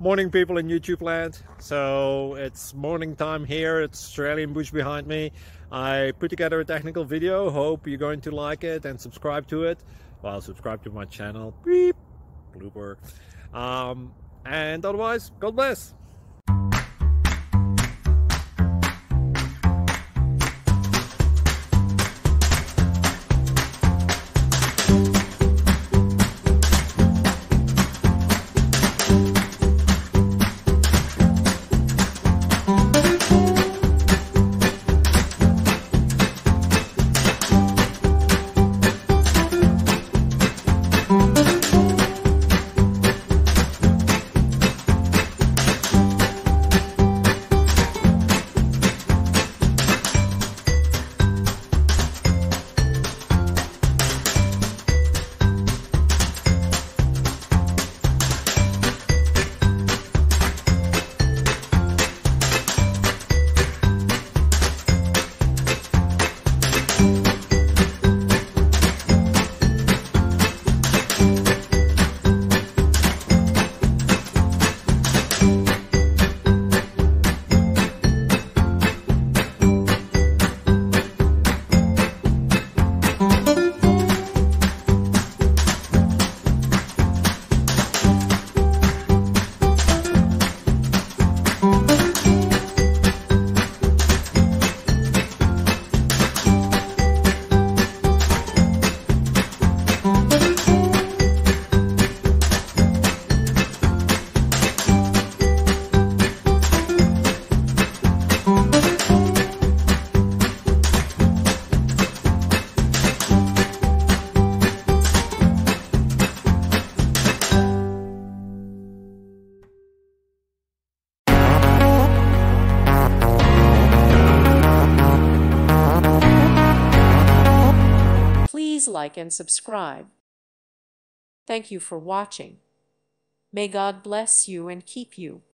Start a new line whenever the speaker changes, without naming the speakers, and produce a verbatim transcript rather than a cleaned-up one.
Morning, people in YouTube land. So it's morning time here. It's Australian bush behind me. I put together a technical video. Hope you're going to like it and subscribe to it. Well, subscribe to my channel. Beep. Blooper. Um, and otherwise, God bless.
Please like and subscribe. Thank you for watching. May God bless you and keep you.